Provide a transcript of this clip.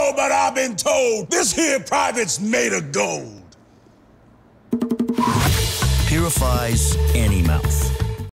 know, but I've been told this here private's made of gold. Purifies any mouth.